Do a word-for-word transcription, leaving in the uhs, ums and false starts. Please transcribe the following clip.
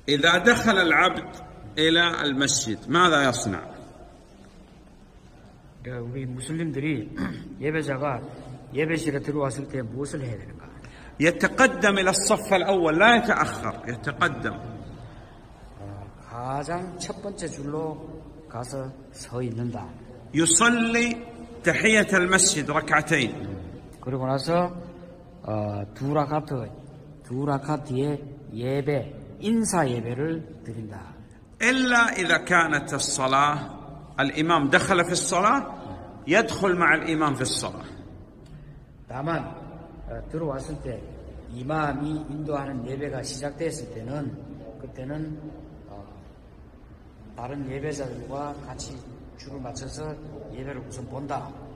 إذا دخل العبد إلى المسجد ماذا يصنع؟ 우리 무슬림들이 예배자가 예배실에 들어왔을 때 무엇을 해야 되는가? يتقدم إلى الصف الأول لا يتأخر يتقدم. 가장 첫 번째 줄로 가서 서 있는다. يصلي تحية المسجد ركعتين. 그리고 나서 어, 두 라카트 두 라카트의 예배 인사 예배를 드린다. إلا إذا كانت الصلاة الإمام دخل في الصلاة يدخل مع الإمام في الصلاة. 다만 어, 들어왔을 때 이마음이 인도하는 예배가 시작됐을 때는 그때는 어, 다른 예배자들과 같이 줄을 맞춰서 예배를 우선 본다.